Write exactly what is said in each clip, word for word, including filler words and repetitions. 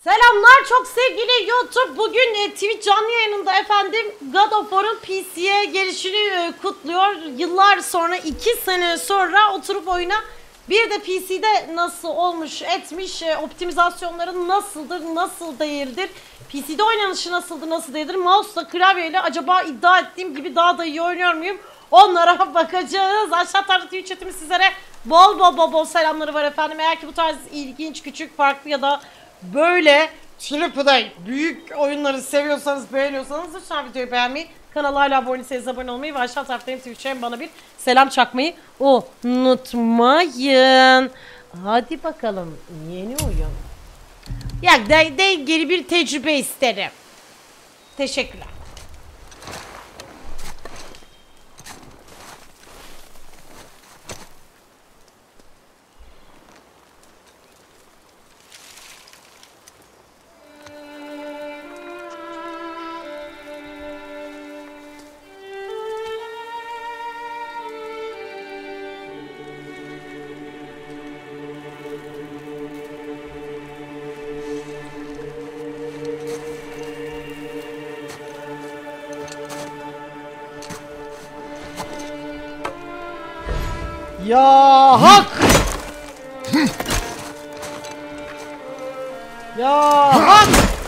Selamlar çok sevgili YouTube. Bugün e, Twitch canlı yayınında efendim God of War'un P C'ye gelişini e, kutluyor. Yıllar sonra, iki sene sonra oturup oyuna bir de P C'de nasıl olmuş etmiş, e, optimizasyonları nasıldır, nasıl değildir, P C'de oynanışı nasıldır, nasıl değildir, mouse'la klavyeyle acaba iddia ettiğim gibi daha da iyi oynuyor muyum? Onlara bakacağız. Aşağı tarafta Twitch chatimiz sizlere bol bol bol bol selamları var efendim. Eğer ki bu tarz ilginç, küçük, farklı ya da böyle triple büyük oyunları seviyorsanız, beğeniyorsanız lütfen videoyu beğenmeyi, kanala hala abone değilseniz abone olmayı ve aşağı tarafta Twitch'e bana bir selam çakmayı unutmayın. Hadi bakalım, yeni oyun. Ya de, de geri bir tecrübe isterim. Teşekkürler. Ya hak! Ya hak!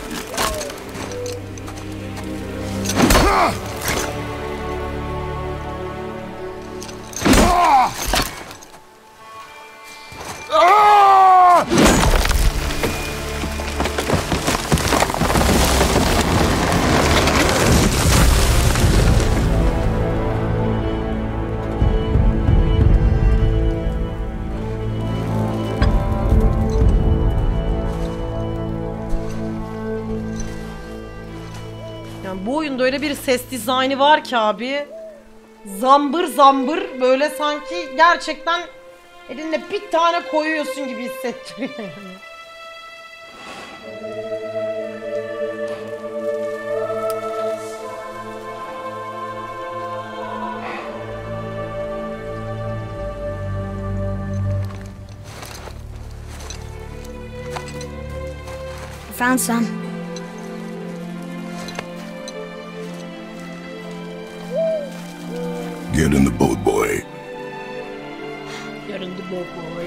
Bu oyunda öyle bir ses dizaynı var ki abi, zambır zambır, böyle sanki gerçekten elinde bir tane koyuyorsun gibi hissettiriyor yani. Found some. Get in the boat, boy. Get in the boat, boy.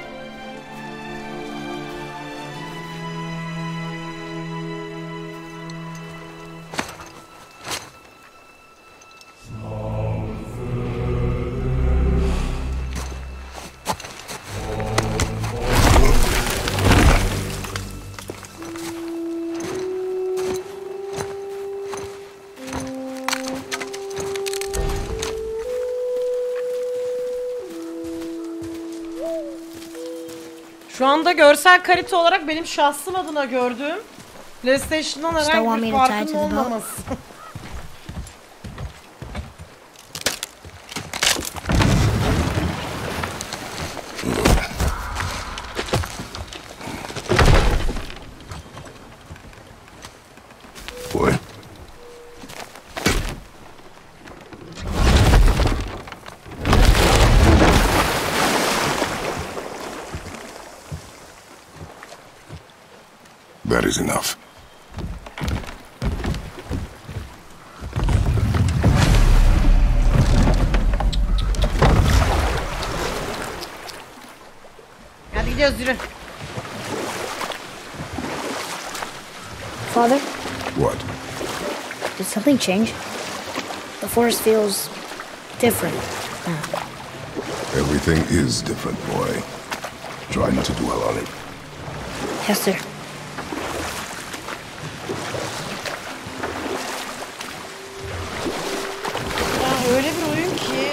Şu anda görsel kalite olarak benim şahsım adına gördüğüm PlayStation'dan herhangi bir farkın olmaması. Boy. That is enough. Hadi gidiyoruz, yürü. Father, What? did something change? The forest feels different now. Everything is different, boy. Try not to dwell on it. Yes, sir. Ya öyle bir oyun ki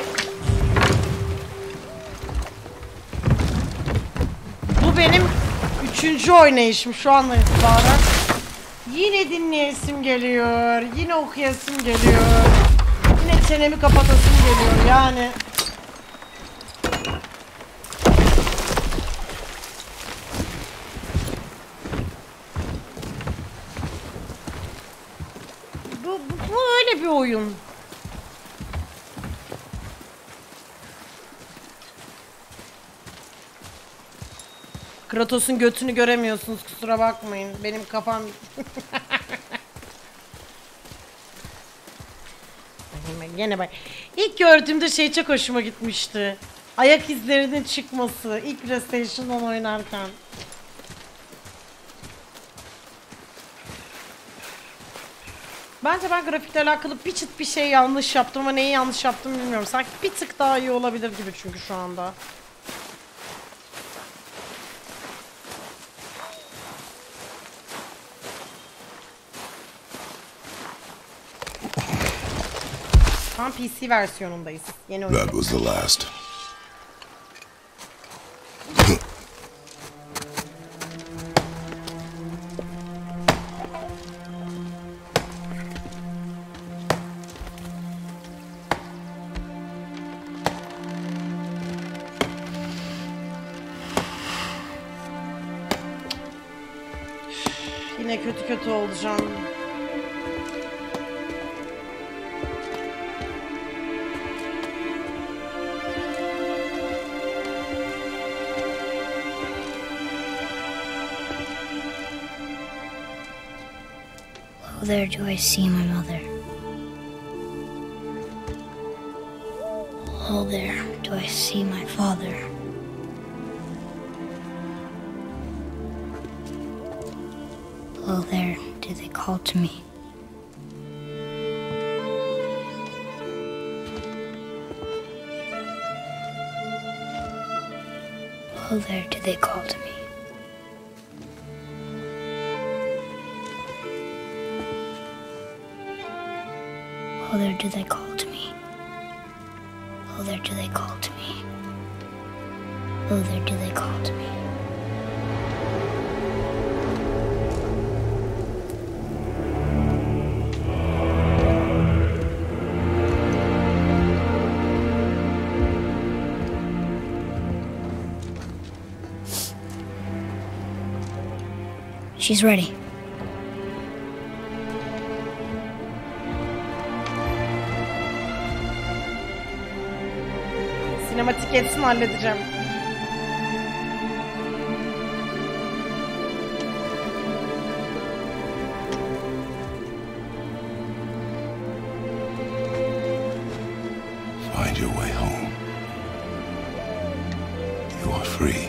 bu benim üçüncü oynayışım şu andan itibaren. Yine dinleyesim geliyor, yine okuyasım geliyor, yine çenemi kapatasım geliyor yani. Bu, bu, bu öyle bir oyun. Kratos'un götünü göremiyorsunuz, kusura bakmayın. Benim kafam... Gene bak. İlk gördüğümde şey çok hoşuma gitmişti. Ayak izlerinin çıkması. İlk PlayStation'dan oynarken. Bence ben grafikle alakalı bir çıt bir şey yanlış yaptım ama neyi yanlış yaptım bilmiyorum. Sanki bir tık daha iyi olabilir gibi çünkü şu anda. Tam P C versiyonundayız. Yeni oyun. That was the last. Yine kötü kötü olacağım. Oh, there do I see my mother. Oh, there do I see my father. Oh, there do they call to me. Oh, there do they call to me. Oh, there do they call to me. Oh, there do they call to me. Oh, there do they call to me. She's ready. Sinematik etsin, halledeceğim. Find your way home. You are free.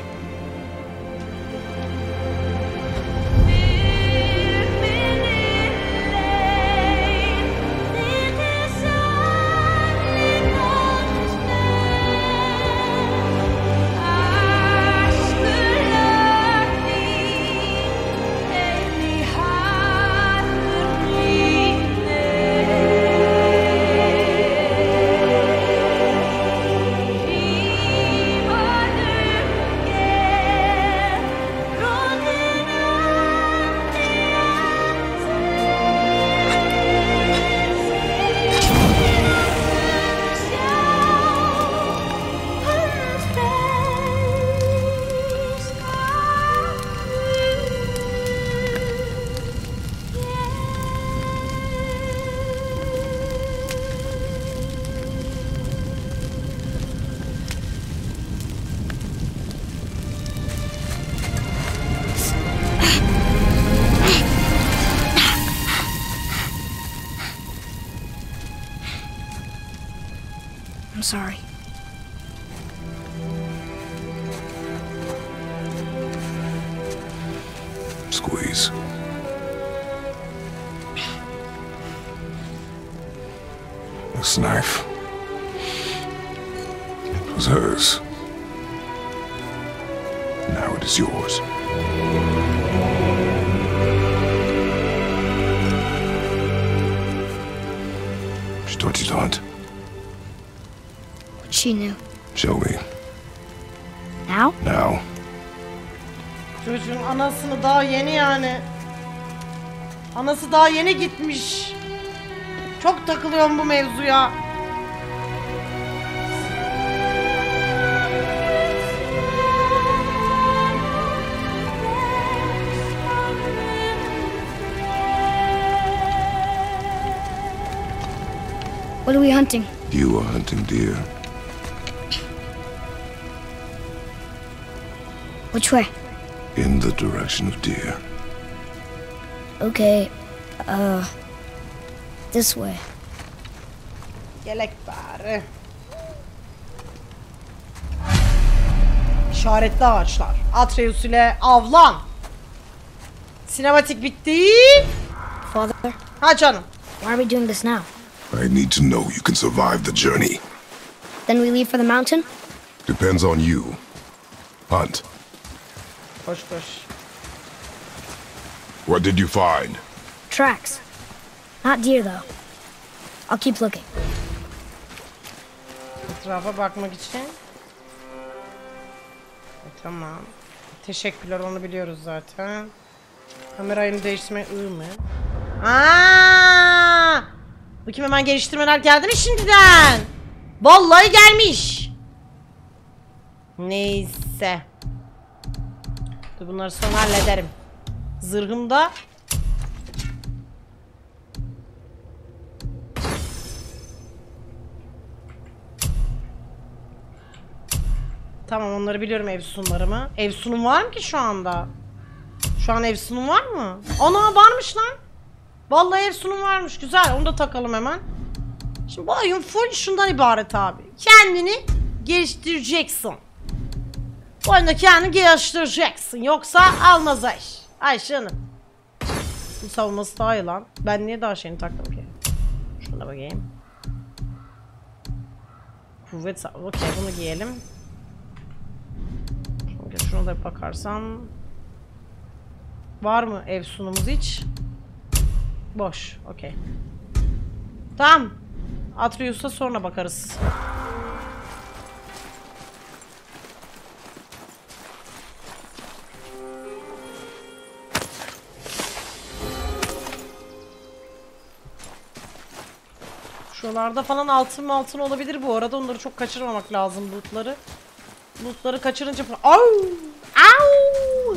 I'm sorry. Squeeze. This knife. It was hers. Now it is yours. She taught you to hunt. She knew. Show me. Now? Now. Çocuğun anasını daha yeni yani. Anası daha yeni gitmiş. Çok takılıyorum bu mevzuya. What are we hunting? You are hunting deer. Which way? In the direction of deer. Okay, uh, this way. Yelek bari. İşaretli ağaçlar. Atreus ile avlan. Sinematik bitti. Father, Ha canım. why are we doing this now? I need to know you can survive the journey. Then we leave for the mountain? Depends on you. Hunt. Koş koş. What did you find? Tracks. Not deer, though. I'll keep looking. Etrafa bakmak için. E, tamam. Teşekkürler, onu biliyoruz zaten. Kamerayı değiştirmeye ıı mı? Aa! Bakayım, hemen geliştirmeler geldi mi şimdiden? Vallahi gelmiş. Neyse. Dur, bunları sonra hallederim. Zırhımda. Tamam, onları biliyorum, Efsunlarımı. Efsunum var mı ki şu anda? Şu an Efsunum var mı? Ana, varmış lan. Vallahi Efsunum varmış. Güzel, onu da takalım hemen. Şimdi bu oyun full şundan ibaret abi. Kendini geliştireceksin. Bu oyunda kendini geliştireceksin. Yoksa almaz Ayş. Ayşe Hanım. Bu savunması daha iyi lan. Ben niye daha şeyini taktım ki? Şuna bakayım. Kuvvet. Okey, bunu giyelim. Çünkü şuna da bakarsan. Var mı ev sunumuz hiç? Boş. Okey. Tamam. Atreus'a sonra bakarız. Şuralarda falan altın altın olabilir bu arada. Onları çok kaçırmamak lazım, lootları. Lootları kaçırınca falan. Au! Au!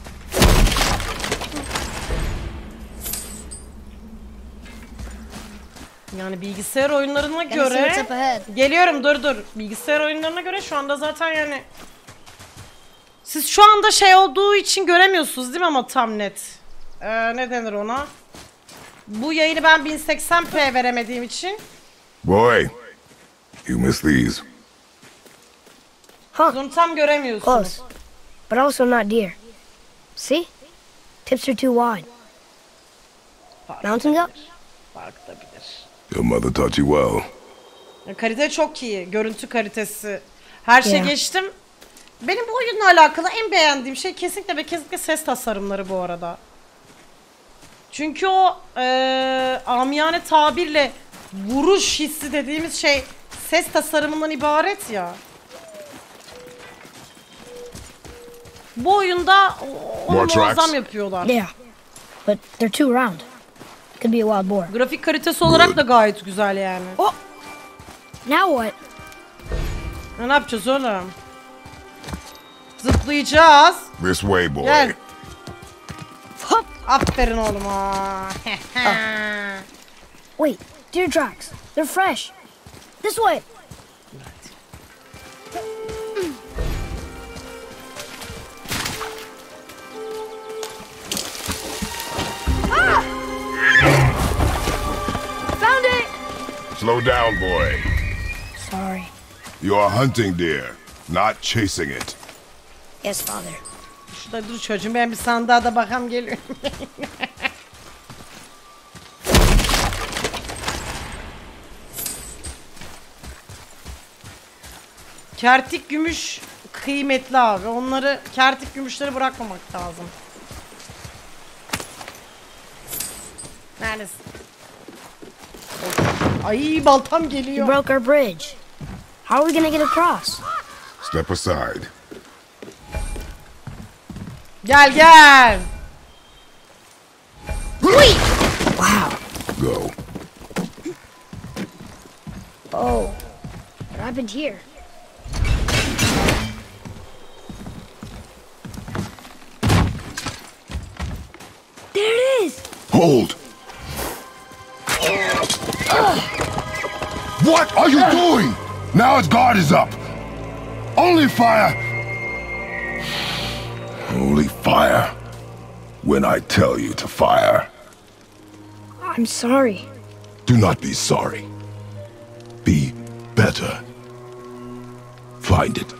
Yani bilgisayar oyunlarına göre geliyorum, dur dur. Bilgisayar oyunlarına göre şu anda zaten yani siz şu anda şey olduğu için göremiyorsunuz değil mi, ama tam net. Ee, ne denir ona? Bu yayını ben bin seksen p veremediğim için. Boy, you missed these. Huh, Bunu tam göremiyorsunuz. close. But also not deer. See? Tips are too wide. Mountain goat? Fark da bilir. Your mother taught you well. Kalite çok iyi. Görüntü kalitesi. Her şey Yeah. geçtim. Benim bu oyunla alakalı en beğendiğim şey kesinlikle ve kesinlikle ses tasarımları bu arada. Çünkü o eee amiyane tabirle vuruş hissi dediğimiz şey ses tasarımından ibaret ya. Bu oyunda o- onu More muazzam tracks? yapıyorlar. Yeah, but they're too round. Could be a wild boar. Grafik kalitesi olarak da gayet güzel yani. Oh! Now what? Ne yapacağız oğlum? Zıplayacağız. This way, boy. Gel. Hop! Aferin oğluma. Wait, deer tracks. They're fresh. This way. Found it! Slow down, boy. Sorry. You are hunting deer, not chasing it. Yes, father. Şurada dur çocuğum, ben bir sandığa da bakam geliyorum. Kertik gümüş kıymetli abi. Onları, kertik gümüşleri bırakmamak lazım. Neredesin? Ay, baltam You geliyor. broke our bridge. How are we gonna get across? Step aside. Gel gel. Wow. Go. Oh. What happened here? There it is! Hold. What are you doing? Now its guard is up. Only fire. Only fire when I tell you to fire. I'm sorry. Do not be sorry. Be better. Find it.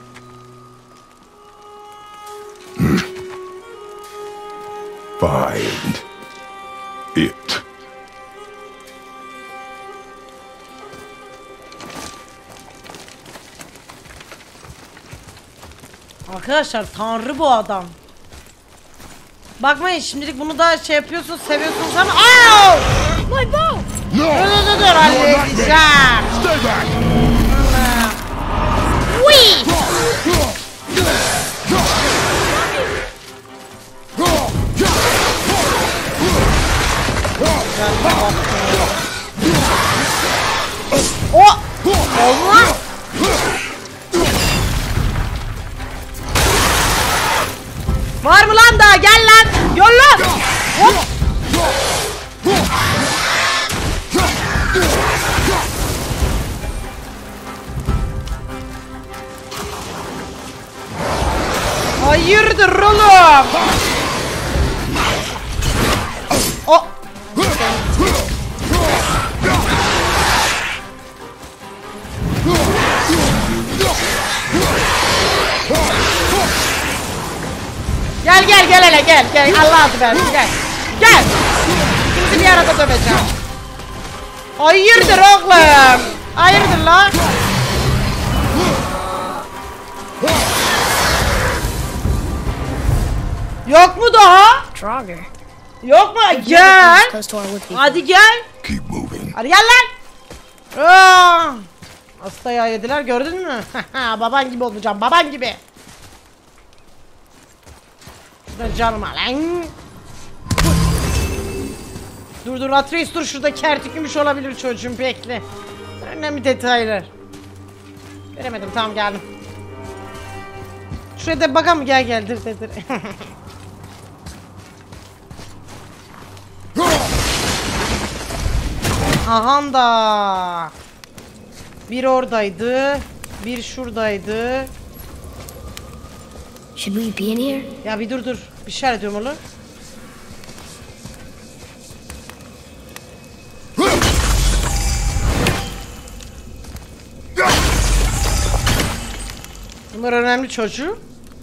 Hmm. Find it. Arkadaşlar tanrı bu adam. Bakmayın şimdilik bunu da şey yapıyorsunuz, seviyorsunuz ama Aaaa! My bow! No! Dur dur dur dur halledeceğim. Stay back! Whee! O! Allah! Var mı lan daha? Gel lan! Yolla! Hop! Hayırdır oğlum? O! Gel gel gel hele gel gel Allah adı versin gel. Gel. Şimdi bir arada döveceğim. Hayırdır oğlum? Hayırdır lan? Yok mu daha? Draugr. Yok mu? Never Gel. comes close to our wood people. Hadi gel. Keep moving. Hadi gel lan. Aa! Hasta ya yediler gördün mü? Baban gibi olacağım baban gibi. Şurada canıma lan. Dur dur Atreus dur şurada kertikmiş olabilir çocuğum bekle. Önemli detaylar. Göremedim tamam geldim. Şuraya da bakalım gel gel dur dur dur. Aha da. Bir oradaydı. Bir şuradaydı. Should we be in here? Ya bir dur dur. Bir şey ediyorum oğlum. Bunlar önemli çocuğu.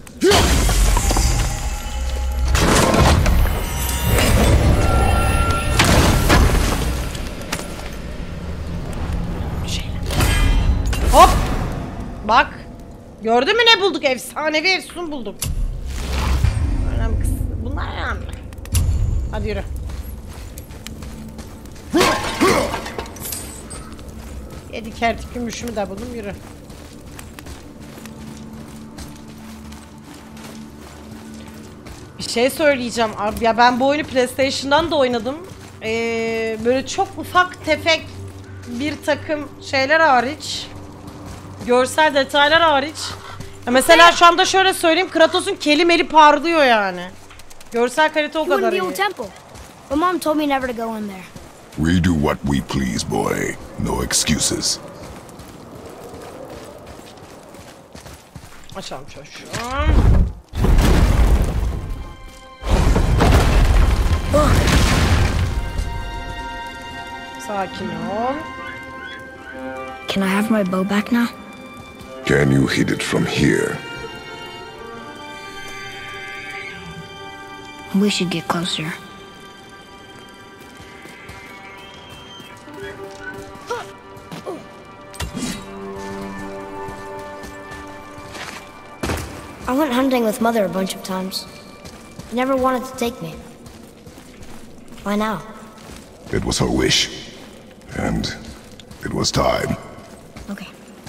Hop. Bak. Gördün mü ne bulduk? Efsanevi efsun bulduk. Önemli kız. Bunlar önemli. Hadi yürü. Yedi kertik gümüşümü de buldum yürü. Bir şey söyleyeceğim abi ya ben bu oyunu PlayStation'dan da oynadım. Ee, böyle çok ufak tefek bir takım şeyler hariç, görsel detaylar hariç. Ya mesela şu anda şöyle söyleyeyim Kratos'un kelimeli parlıyor yani. Görsel kalite o You went kadar to the iyi. old temple. My mom told me never to go in there. We do what we please, boy. No excuses. Açalım çocuğum. Sakin ol. Can I have my bow back now? Can you hit it from here? We should get closer. I went hunting with Mother a bunch of times. She never wanted to take me. Why now? It was her wish. And it was time. Okay.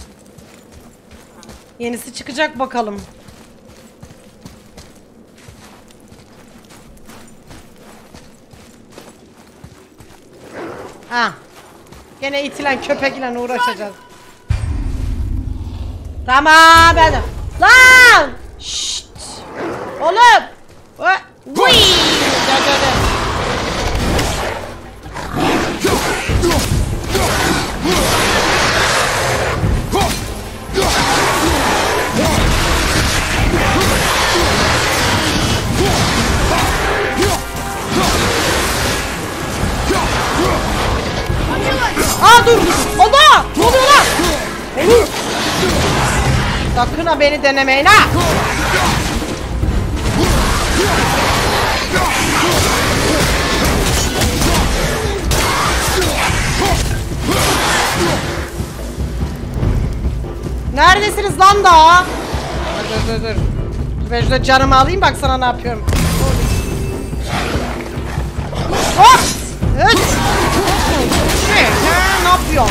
Yenisi çıkacak bakalım. Ha. Gene itilen köpekle uğraşacağız. Tamam ben. Lan! Şşt! Oğlum! Vuy! Gel gel gel. Allah dur. Allah! Ne oluyor lan? Olur. Sakın ha beni denemeyin ha. Neredesiniz lan daha? Dur dur dur. Ben şurada canımı alayım bak sana ne yapıyorum. Hop! Evet. Ne? Ne, ne yapıyor?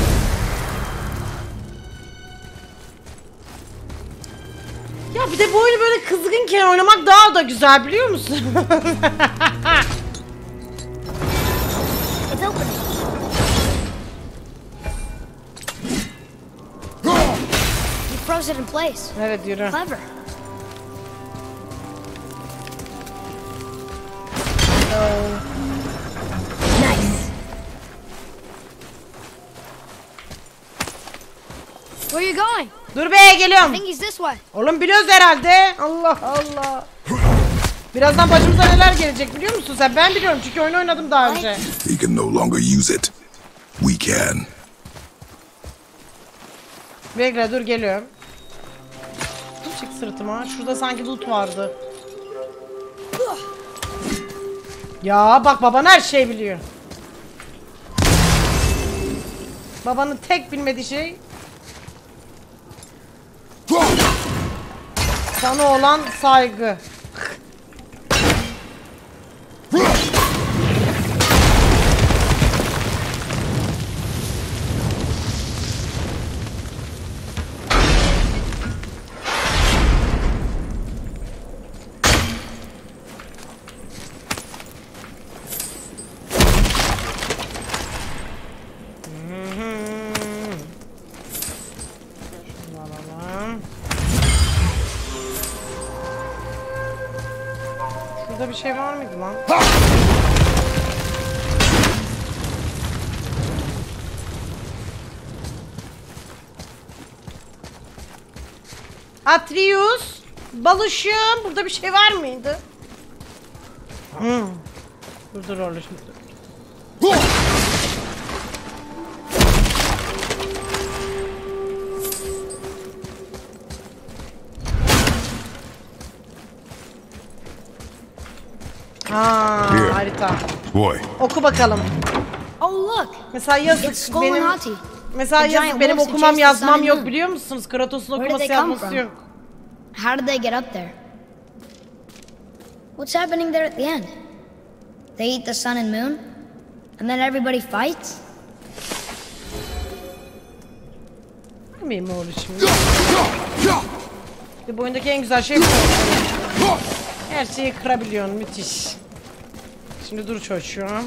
Ya bir de bu oyunu böyle kızgınken oynamak daha da güzel biliyor musun? It's opening. You froze it in place. Evet yürü. Clever. Nice. Where are you going? Dur be I geliyorum. think he's this way. Oğlum biliyoruz herhalde. Allah Allah. Birazdan başımıza neler gelecek biliyor musun sen? Ben biliyorum çünkü oyunu oynadım daha önce. He can no longer use it. We can. Bekle dur geliyorum. Çık sırtıma. Şurada sanki loot vardı. Ya bak baban her şeyi biliyor. Babanın tek bilmediği şey sana olan saygı. Şurada bir şey var mıydı lan? Atreus, balışım. Burada bir şey var mıydı? Hmm. Dur dur orada şimdi. Ha, Here. harita. Boy, Oku bakalım. Oh look! Mesela yazık It's Skull benim and Hati. mesela The yazık giant benim wolves who okumam chased the yazmam sun and yok moon. biliyor musunuz? Kratos'un Where did okuması they come yazması from? yok. How did they get up there? What's happening there at the end? They eat the sun and moon? And then everybody fights? Bilmiyorum oğlum şimdi. Bu oyundaki en güzel şey bu. Her şeyi kırabiliyorsun müthiş. Şimdi dur çocuğum.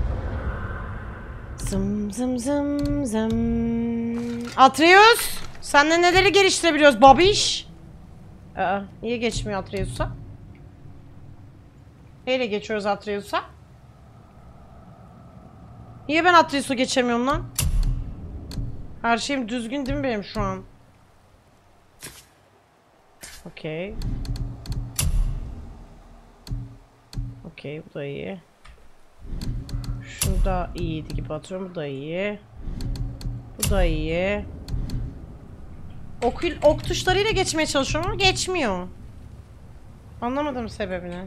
Zım zım zım zım. Atreus, senle neleri geliştirebiliyoruz babiş? Aa, niye geçmiyor Atreus'a? Neyle geçiyoruz Atreus'a? Niye ben Atreus'u geçemiyorum lan? Her şeyim düzgün değil mi benim şu an? Okey. Okey, bu da iyi. Şu da iyiydi gibi atıyorum. Bu da iyi. Bu da iyi. Ok, ok tuşlarıyla geçmeye çalışıyorum ama geçmiyor. Anlamadım sebebini.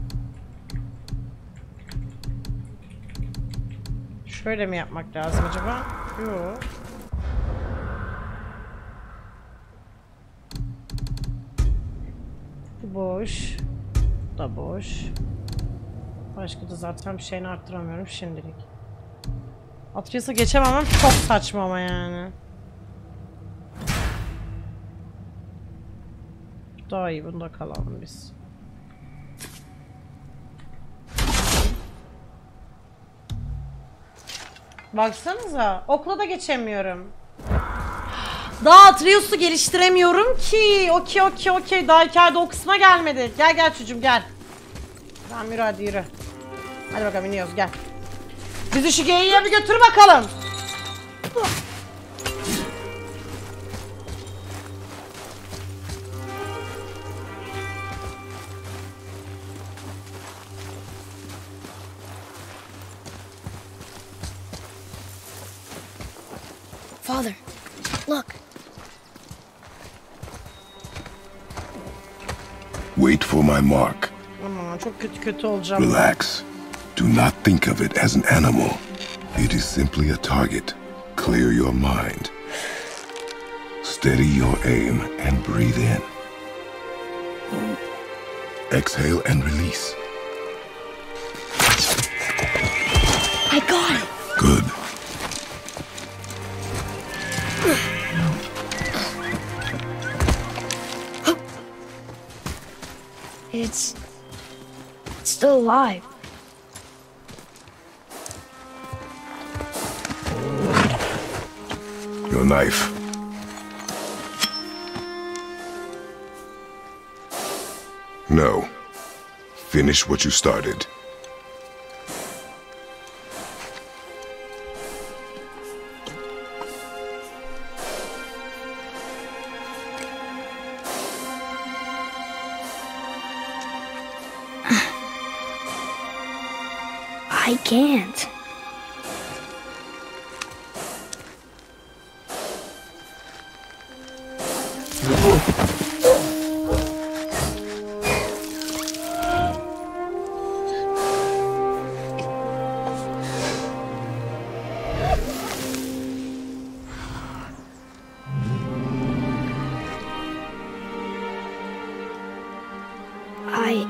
Şöyle mi yapmak lazım acaba? Yok. Boş. Bu da boş. Başka da zaten bir şeyini arttıramıyorum şimdilik. Atreus'a geçememem çok saçma ama yani. Daha iyi, bunda kalalım biz. Baksanıza, okla da geçemiyorum. Daha Atreus'u geliştiremiyorum ki. Okey okey okey. Daha hikayede o kısma gelmedi. Gel gel çocuğum gel. Tamam yürü hadi yürü. Hadi bakalım iniyoruz gel. Bizi şu geyiğe bir götür bakalım. Father, look. Wait for my mark. Aman çok kötü kötü olacağım. Relax. Do not think of it as an animal. It is simply a target. Clear your mind. Steady your aim and breathe in. Exhale and release. I got it. Good. It's... it's still alive. Your knife. No. Finish what you started. I can't. I...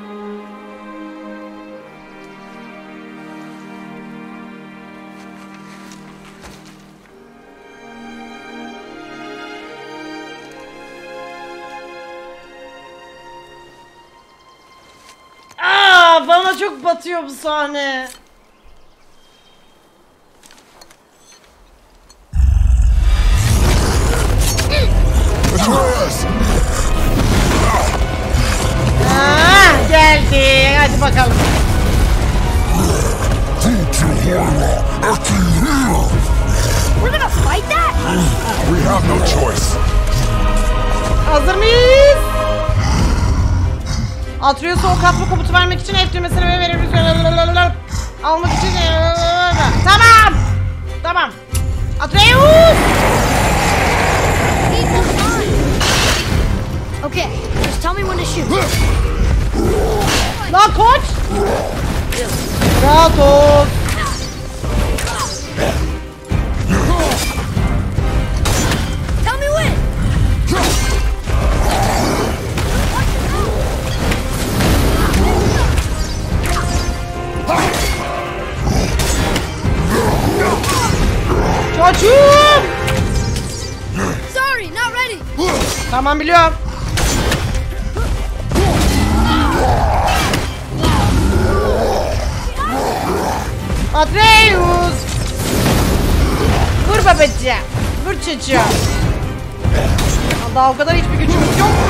Aa, bana çok batıyor bu sahne. Aa, geldi. Hadi bakalım. We're gonna fight that? We have no choice. Hazır mıyız? Atreus'a ok atma komutu vermek için F düğmesine ve verebiliriz. Almak için... Tamam. Tamam. Atreus! Okay, just tell me when to shoot. Lan koç! Rahat ol. Tell me when! Çocuğum! Sorry, not ready! Tamam biliyorum. Atreus! Vur babacığım. Vur çocuğum. Daha o kadar hiçbir gücümüz yok.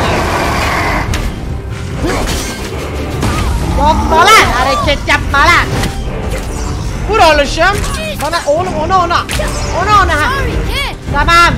Yapma lan! Hareket yapma lan! Vur oğluşum. Bana oğlum ona ona. Ona ona ha. Sorry, kid! Tamam.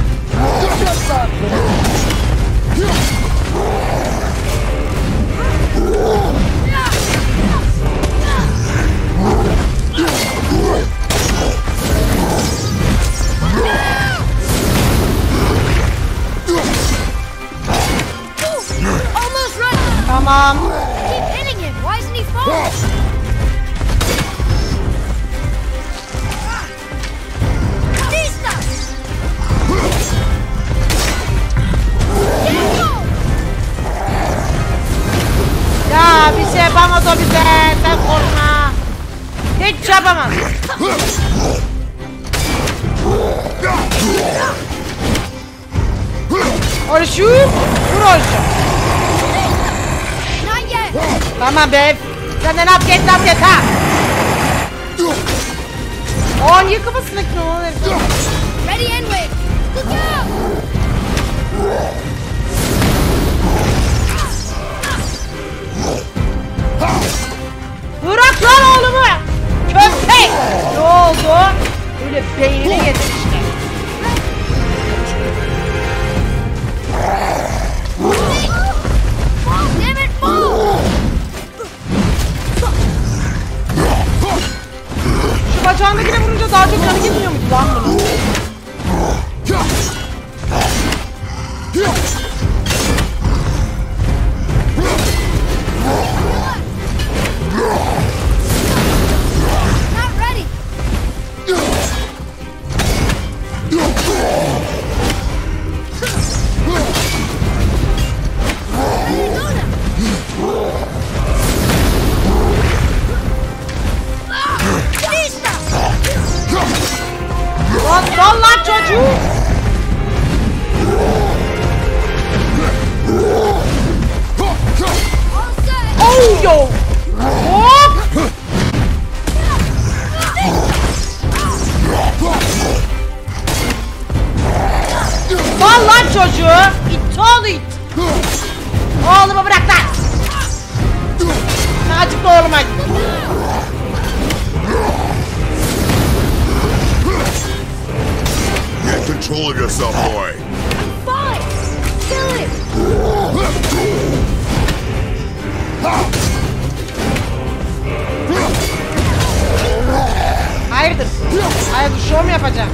Almost ready! Tamam. Keep hitting him! Why isn't he falling? Vista! Ya bir şey yapamaz o bize. Sen korkma. Hiç şey yapamaz. Orşu. Vur orşu. Not yet! Tamam be. Sen de nat get nat get ha. On yıkımasın ne olur. Ready, Enway! Look out! Bırak lan oğlumu. Köpek. Ne oldu? Öyle beynini yedin işte. Damn it, fall! Şu bacağındakine vurunca daha çok canı gitmiyor muydu lan bunun? çocuğu. İt oğlu it. Oğlumu bırak lan. Acık da oğluma git. Get control of yourself, boy. Fine! Kill it! Hayırdır? Hayırdır, şov mu yapacağım?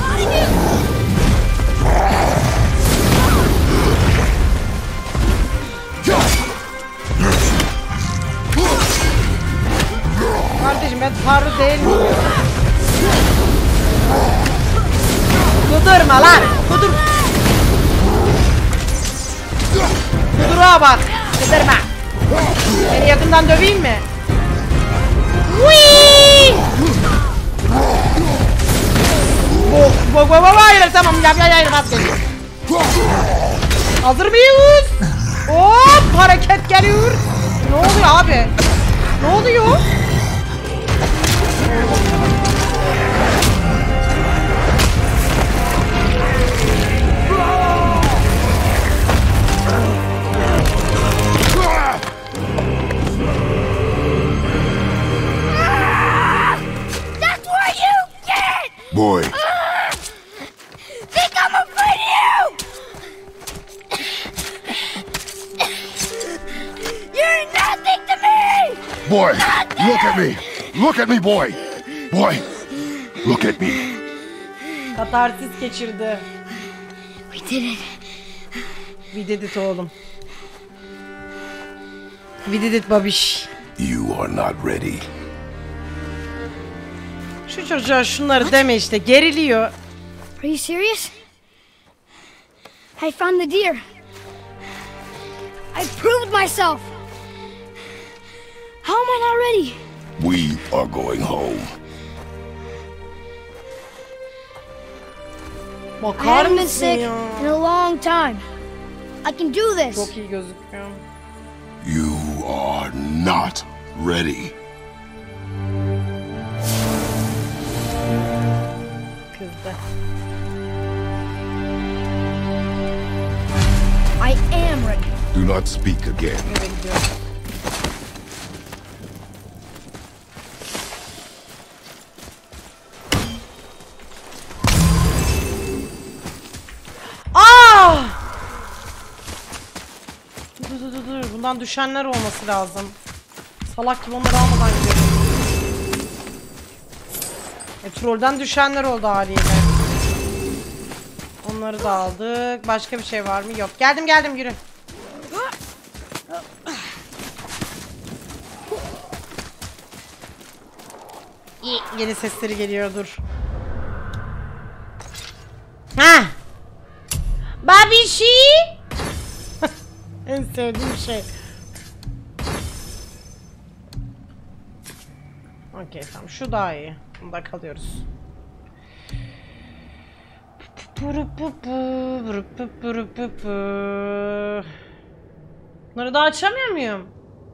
Kardeşim ben tanrı değil miyim? Kudurma lan! Kudur! Kudura bak! Kudurma! Seni yakından döveyim mi? Whee! Bok bok bok bok hayır tamam yap yap yap vazgeç. Hazır mıyız? Hop hareket geliyor. Ne oluyor abi? Ne oluyor? That's where you get! Boy, Think I'm afraid of you! You're nothing to me! boy, look at me. Look at me, boy. Boy, look at me. Katarsis geçirdi. We did it. We did it oğlum. We did it babiş. You are not ready. Şu çocuğa şunları deme işte geriliyor. Are you serious? I found the deer. I proved myself. How am I not ready? We are going home. I Bakar haven't been mısın sick ya? in a long time. I can do this. Çok iyi gözüküyor. You are not ready. Kızdı. I am ready. Do not speak again. Eve gidiyorum. Aa! Dur dur dur dur. Bundan düşenler olması lazım. Salak gibi onları almadan gidiyorum. E trollden düşenler oldu haliyle. Onları da aldık. Başka bir şey var mı? Yok. Geldim geldim yürü. İyi, yeni sesleri geliyor dur. Ha! Babişi! En sevdiğim şey. Okey tamam şu daha iyi. Bunda kalıyoruz. Bunları daha açamıyor muyum?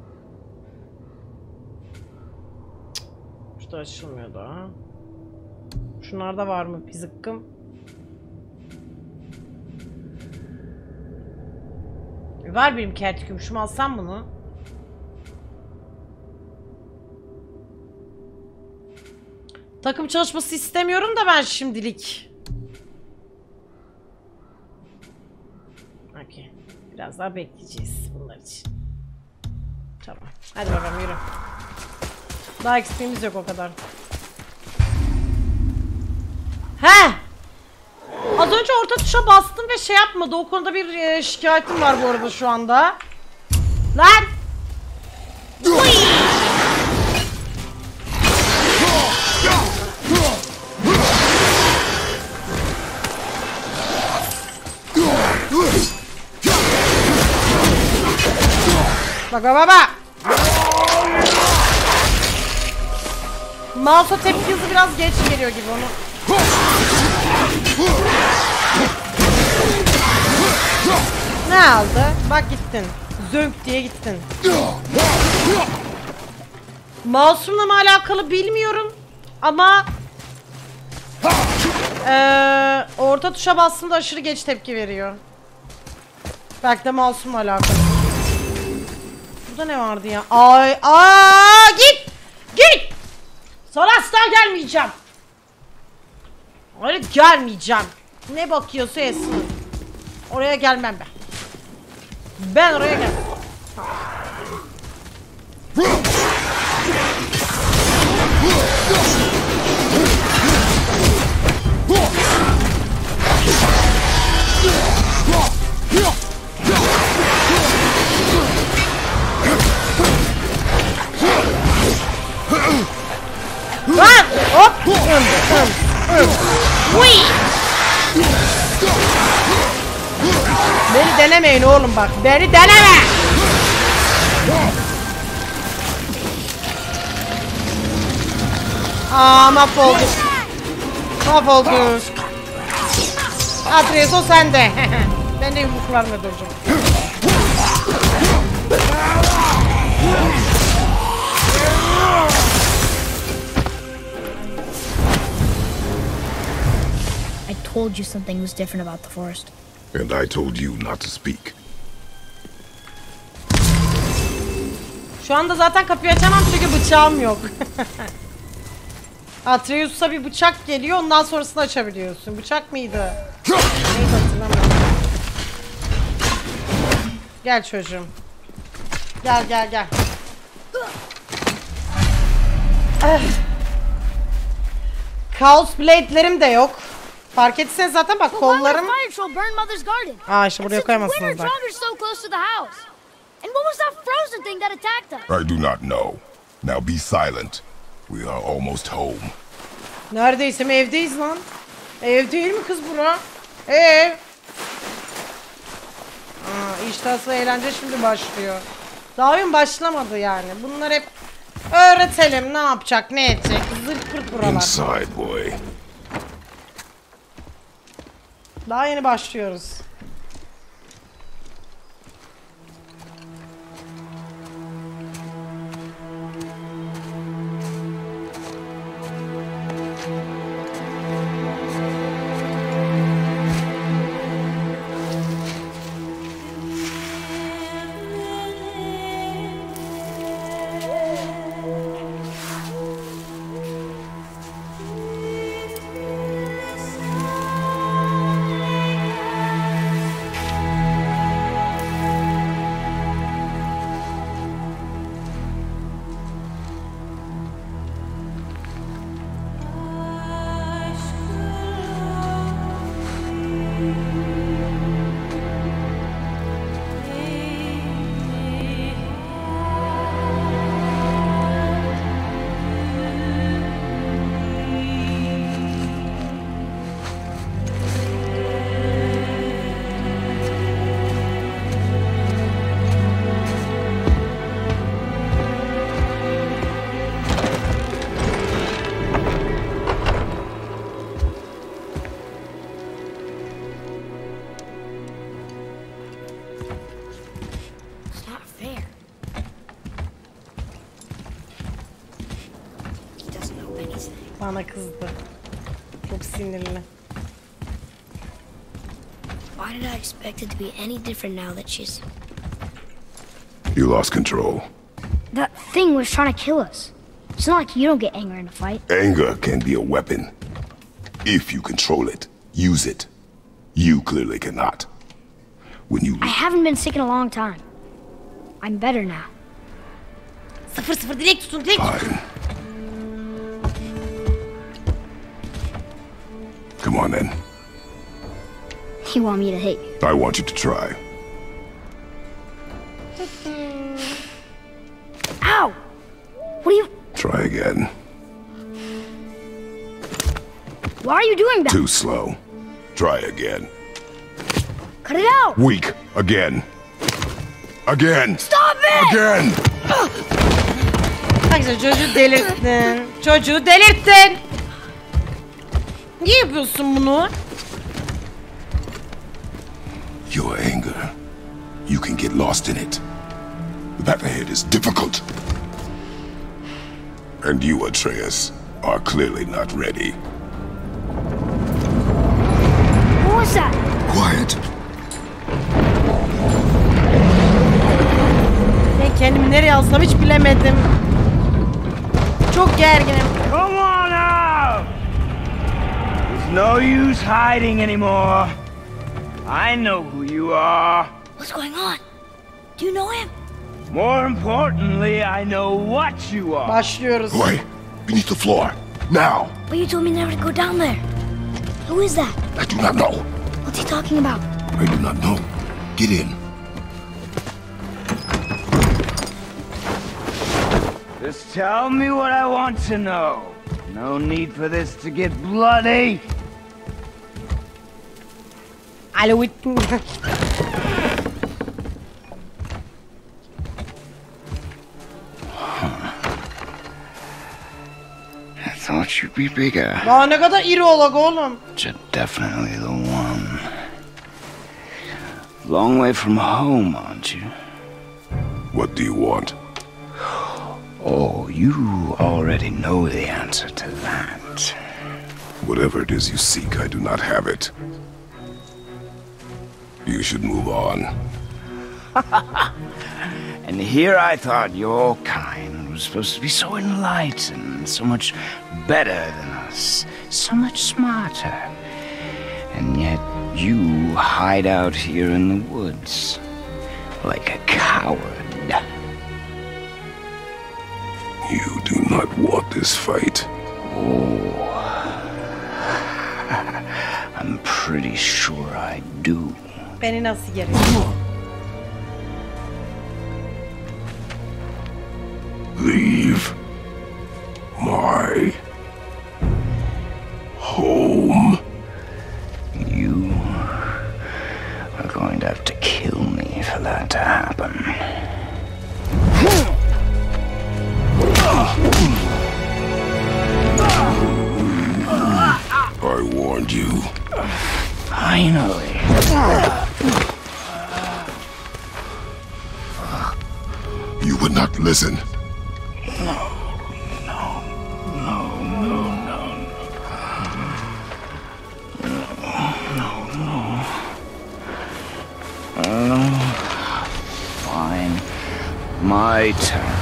Şu da açılmıyor daha. Şunlarda var mı pizıkkım? Var benim kert gümüşüm, alsam bunu. Takım çalışması istemiyorum da ben şimdilik. Okey. Biraz daha bekleyeceğiz bunlar için. Tamam. Hadi bakalım yürü. Daha X P'miz yok o kadar. He! Az önce orta tuşa bastım ve şey yapmadı. O konuda bir e, şikayetim var bu arada şu anda. Lan! Uy! Bak bak bak! Mouse'a tepki hızı biraz geç geliyor gibi onu. Ne aldı? Bak gittin. Zönk diye gittin. Mouse'umla mı alakalı bilmiyorum ama Ee, orta tuşa bastığımda aşırı geç tepki veriyor. Belki de mouse'umla alakalı. Burada ne vardı ya? Ay, aa, git! Git! Sana asla gelmeyeceğim. Öyle gelmeyeceğim. Ne bakıyorsa etsin. Oraya gelmem ben. Ben oraya gelmem. Lan! Hop! Hım, hım, hım. Uy! Beni denemeyin oğlum bak. Beni deneme! Aa, mahvolduk. Mahvolduk. Atreus o sende. Ben de yumruklarımla duracağım. I told you something was different about the forest. And I told you not to speak. Şu anda zaten kapıyı açamam çünkü bıçağım yok. Atreus'a bir bıçak geliyor, ondan sonrasını açabiliyorsun. Bıçak mıydı? Neydi hatırlamıyorum. Gel çocuğum. Gel gel gel. Ah. Chaos Blade'lerim de yok. Fark etseniz zaten bak kollarım. Aa işte buraya koyamazsınız bak. I do not know. Now be silent. We are almost home. Neredeyse mi evdeyiz lan? Ev değil mi kız bura? Ev. Aa, işte asıl eğlence şimdi başlıyor. Daha oyun başlamadı yani. Bunlar hep öğretelim ne yapacak ne edecek. Zırt pırt buralar. Inside, boy. Daha yeni başlıyoruz. Bana kızdı. Çok sinirli. Why did I expect it to be any different now that she's... You lost control. That thing was trying to kill us. It's not like you don't get anger in a fight. Anger can be a weapon. If you control it, use it. You clearly cannot. When you... I haven't been sick in a long time. I'm better now. Sıfır sıfır direkt tutun direkt tutun. Fine. Come on then. You want me to hit you? I want you to try. Ow! What are you... Try again. Why are you doing that? Too slow. Try again. Cut it out! Weak. Again. Again. Stop it! Again. Arkadaşlar çocuğu delirttin. Çocuğu delirttin. Niye yapıyorsun bunu? Your anger. You can get lost in it. The path ahead is difficult. And you, Atreus, are clearly not ready. was that? Quiet. Ben kendimi nereye alsam hiç bilemedim. Çok gerginim. Come on out! There's no use hiding anymore. I know who you are. What's going on? Do you know him? More importantly, I know what you are. Başlıyoruz. Boy, beneath the floor. Now. But you told me never to go down there. Who is that? I do not know. What's he talking about? I do not know. Get in. Just tell me what I want to know. No need for this to get bloody. Alo. I thought you'd be bigger. Daha ne kadar iri olak oğlum. You're definitely the one. Long way from home, aren't you? What do you want? Oh, you already know the answer to that. Whatever it is you seek, I do not have it. You should move on. And here I thought your kind was supposed to be so enlightened, so much better than us, so much smarter. And yet you hide out here in the woods, like a coward. You do not want this fight. Oh, I'm pretty sure I do. Beni nasıl geriyor? Leave my home. You are going to have to kill me for that to happen. I warned you. Finally. You would not listen. Fine. My turn.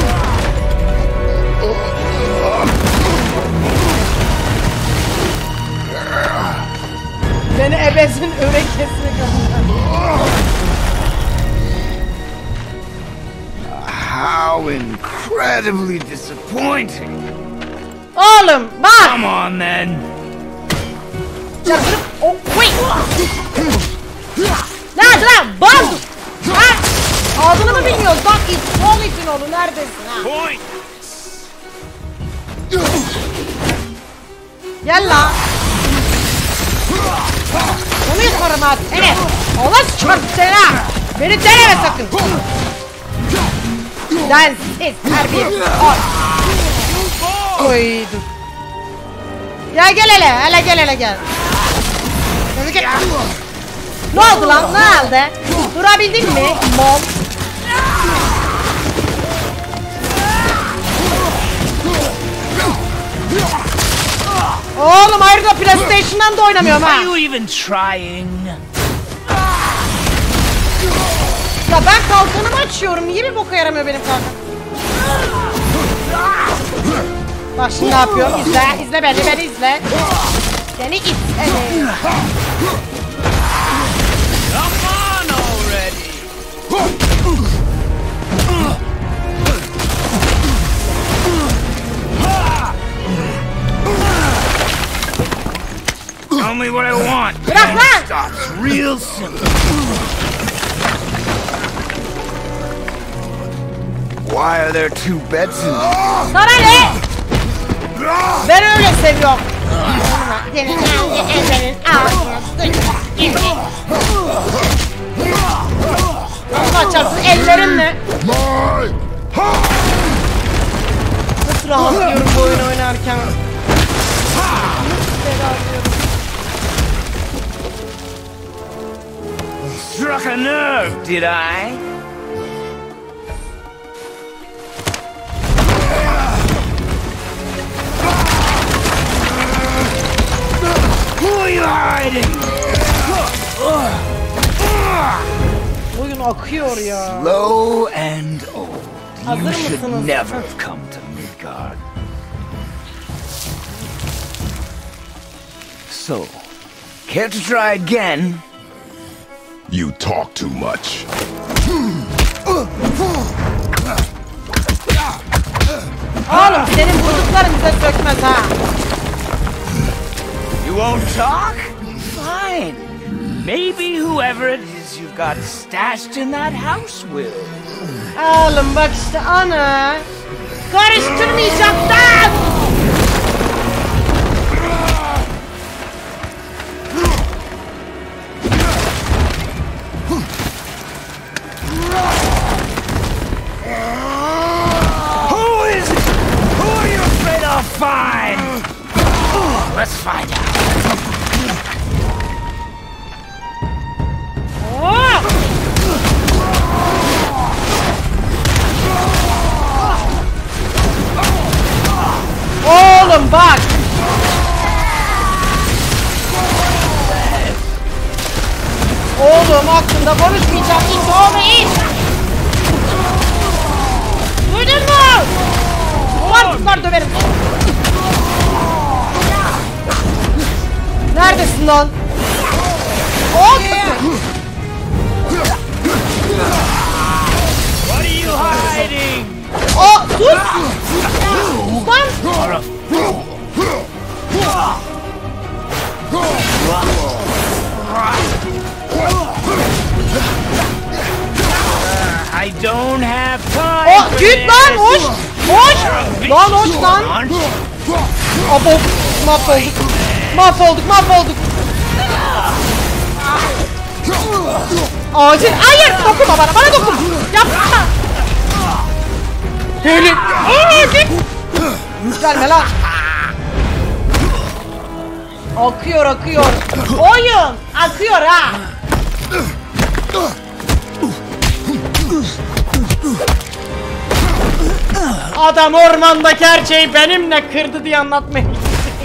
Beni ebesin örekesine kadar. How incredibly disappointing. Oğlum bak. Come on then. Çarpırıp. Oh, wait. Nerede lan? Bam. Ha? Adını mı bilmiyoruz? Bak it. Sol için oğlu. Neredesin ha? Point. Gel lan. Onu yıkarım artık. Evet. Allah çarptı seni ha. Beni deneme sakın. Densiz terbiye. Oy dur. Ya gel hele. Hele gel hele gel. Hadi gel. Ne oldu lan? Ne oldu? Durabildin mi? Mol. Oğlum ayrıca PlayStation'dan da oynamıyorum ha. Are you even trying? Ya ben kalkanımı açıyorum. Niye bir boka yaramıyor benim kalkan? Bak şimdi ne yapıyor? İzle, izle beni, beni izle. Seni it seni. Come on already. Tell me what I want. Bırak lan! Stops real simple. Why are there two beds in here? Sana ne? Ben öyle seviyorum. Senin ellerin ağzına Allah çarpsın ellerinle. Nasıl rahatlıyorum bu oyunu oynarken. Struck a nerve, did I? Who are you hiding? Oyun akıyor ya. Slow and old. Hazır You should mısınız? never have come to Midgard. So, care to try again? You talk too much. Oğlum senin vurdukların bize sökmez ha. You won't talk? Fine. Maybe whoever it is you've got stashed in that house will. Oğlum bak işte ana. Karıştırmayacaktın. Who is it? Who are you afraid I'll find? Let's find out. Oh! Oğlum bak. Oğlum hakkında konuşmayacağım. İt oğlum it. Duydun mu? Var bunlar döverim. Neredesin lan? Oh! What are you hiding? Oh, sus! Lan! I don't have time. Oh, for git this. lan hoş! Hoş! Lan hoş lan! Aren't you? Abo! Mahvolduk! Mahvolduk, mahvolduk! Acil! Hayır! Dokunma bana, bana dokun! Yapma! Deli! Aa, git! Gelme lan! Akıyor, akıyor! Oyun! Akıyor ha! Adam ormandaki her şeyi benimle kırdı diye anlatmaya gitti.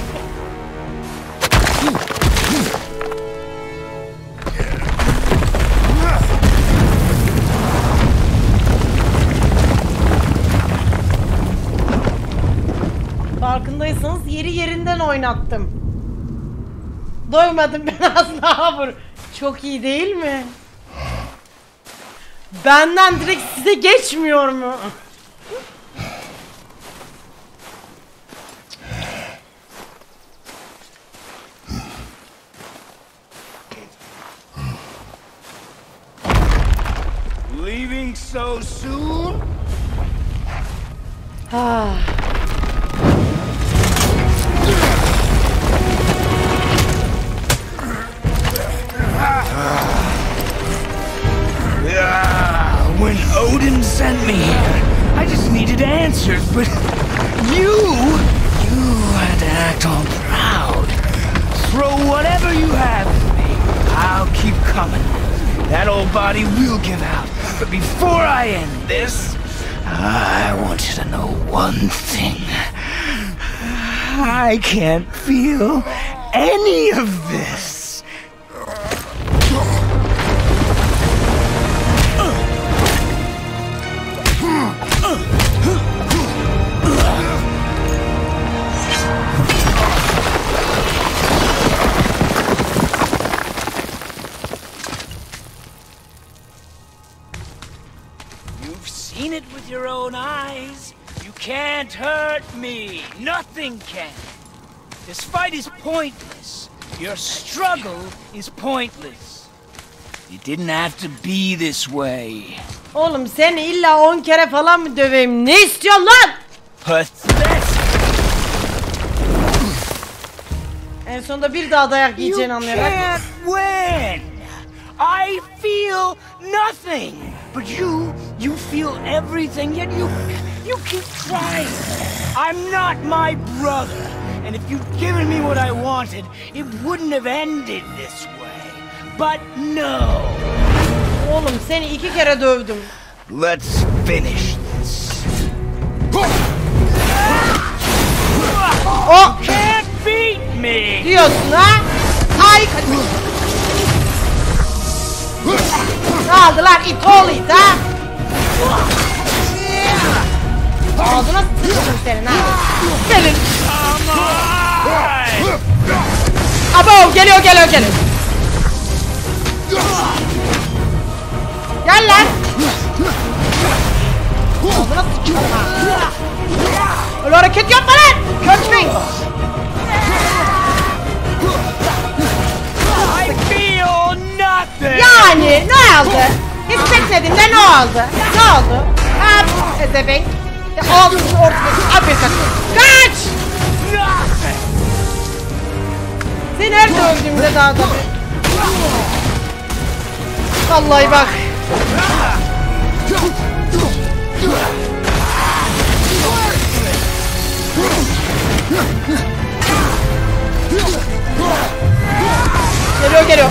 Farkındaysanız yeri yerinden oynattım. Doymadım ben az daha vur. Çok iyi değil mi? Benden direkt size geçmiyor mu? Leaving so soon? Ah. Yeah, when Odin sent me here, I just needed answers, but you, you had to act all proud. Throw whatever you have at me. I'll keep coming. That old body will give out. But before I end this, I want you to know one thing. I can't feel any of this. You've seen it with your own eyes. You can't hurt me. Nothing can. This fight is pointless. Your struggle is pointless. It didn't have to be this way. Oğlum seni illa on kere falan mı döveyim? Ne istiyorsun lan? Pathetic. En sonunda bir daha dayak You yiyeceğini anlayarak. can't win. I feel nothing. But you, you feel everything, yet you, you keep trying. I'm not my brother. And if you'd given me what I wanted, it wouldn't have ended this way. But no. Oğlum seni iki kere dövdüm. Let's finish this. O Can't beat me. diyorsun ha? Hay Ne oldu lan it oğlu it ha? Ağzına sıçrayım senin ha. Gelin. Abo geliyor geliyor geliyor. Gel lan. Ağzına sıçrayım ha. Öyle hareket yapma lan. Kötmeyin. Yani ne oldu? Hissetmedim de ne oldu? Ne oldu? Ha ezebenk. Ağzını ortasına apırsak. Kaç! Seni her dövdüğümde daha da bir... Vallahi bak. Geliyor geliyor.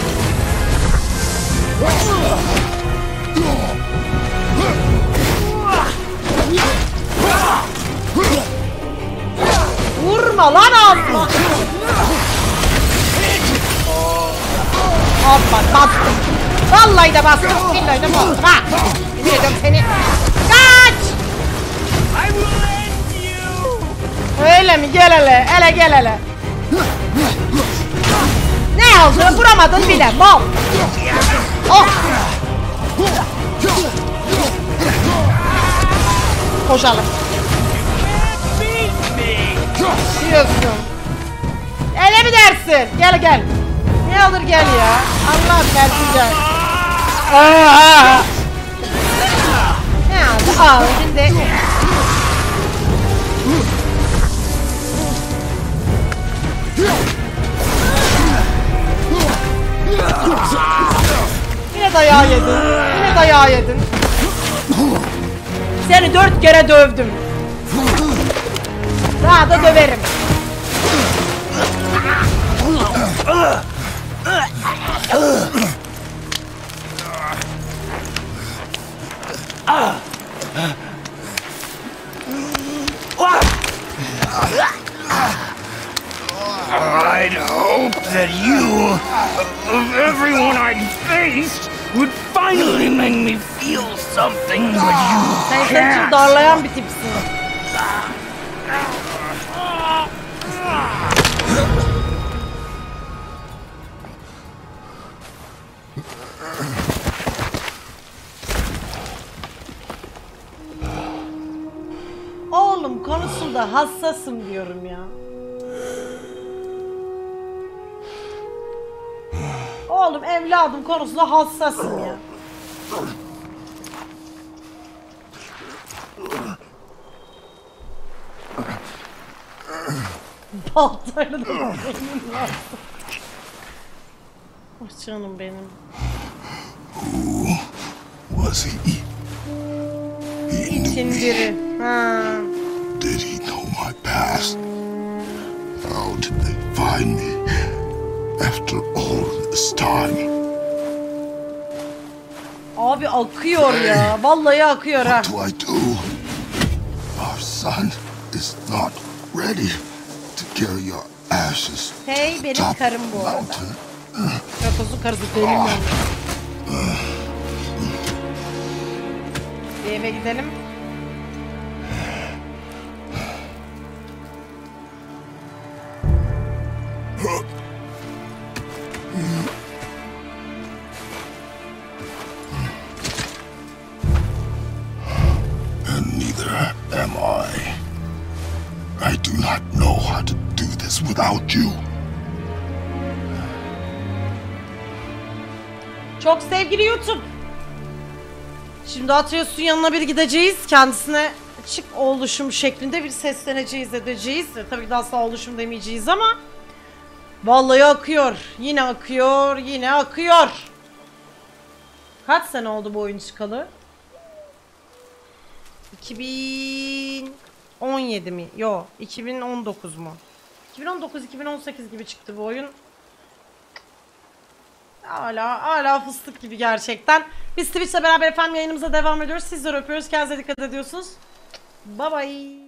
Vurma lan ağzıma. Hoppa bastım. Vallahi de bastım. Billahi de bastım ha. Yemin ediyorum seni. Kaç. Öyle mi? Gel hele. Hele gel hele. Ne oldu? Vuramadın bir de. Bol. Oh. Koşalım. Diyorsun. Ele mi dersin? Gel gel. Ne olur gel ya. Allah versin gel. Aa. Ne oldu? Al şimdi. Yine dayağı yedin. Yine dayağı yedin. Seni dört kere dövdüm. Daha da döverim. I'd hope that you, of everyone I'd faced, would finally make me feel something, but you Sen senin için can't. darlayan bir tipsin. Oğlum konusunda hassasım diyorum ya. Oğlum evladım konusunda hassasım ya. Baltayla da benim lazım. Oh canım benim. Who was he? He knew İçin me. biri. Ha. Did he know my past? How did they find me after all this time? Abi akıyor ya. Vallahi akıyor ha. What do I do? Our son is not ready to carry your ashes. Hey benim Top karım bu arada. mountain. Krakos'un karısı benim yani. Bir eve gidelim. And neither am I. I do not know how to do this without you. Çok sevgili YouTube. Şimdi Atreus'un yanına bir gideceğiz. Kendisine çık oluşum şeklinde bir sesleneceğiz, edeceğiz. Ve tabii ki de asla oluşum demeyeceğiz ama vallahi akıyor. Yine akıyor, yine akıyor. Kaç sene oldu bu oyun çıkalı? iki bin on yedi mi? Yo, iki bin on dokuz mu? iki bin on dokuz iki bin on sekiz gibi çıktı bu oyun. Hala hala fıstık gibi gerçekten. Biz Twitch'le beraber efendim yayınımıza devam ediyoruz. Sizleri öpüyoruz. Kendinize dikkat ediyorsunuz. Bye bye.